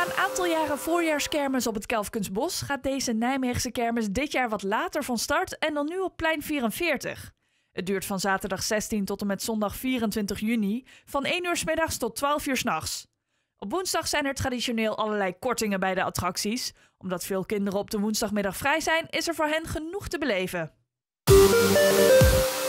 Na een aantal jaren voorjaarskermis op het Kelfkensbos gaat deze Nijmeegse kermis dit jaar wat later van start en dan nu op plein 44. Het duurt van zaterdag 16 tot en met zondag 24 juni, van 1 uur 's middags tot 12 uur 's nachts. Op woensdag zijn er traditioneel allerlei kortingen bij de attracties. Omdat veel kinderen op de woensdagmiddag vrij zijn, is er voor hen genoeg te beleven.